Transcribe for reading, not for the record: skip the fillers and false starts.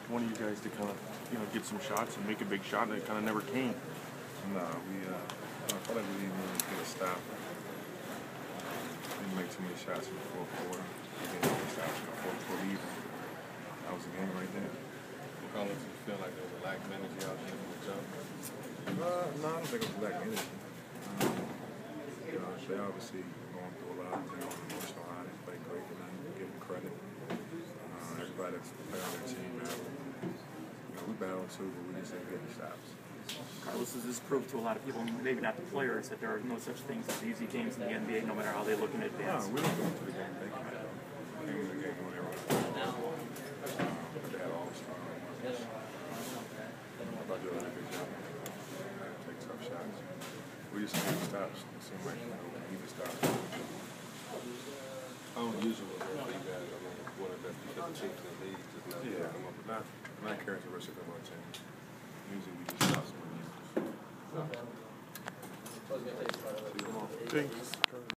one of you guys to kind of, get some shots and make a big shot, and it kind of never came. No, I felt like we didn't really get a stop. Didn't make too many shots in the fourth quarter. We didn't make shots in the fourth quarter either. That was the game right there. Carlos, you feel like there was a lack of energy out there from the jump? No, I don't think it was a lack of energy. They obviously going through a lot. They're on the emotional high. They play great tonight. Give them credit. Everybody that's playing on their team, we battled too, but we just didn't get the shots. Carlos, does this prove to a lot of people, maybe not the players, that there are no such things as easy games in the NBA, no matter how they look in advance? No, we don't go into the game thinking that. They came into the game when they were but they had all the stars. I thought they did a good job. Take tough shots. We just need to stop. It seemed like we need to stop. How unusual is it for you guys? One of the best defensive teams in the league just not come up with that. Not characteristic of our team. Usually we just stop some of these. Thanks.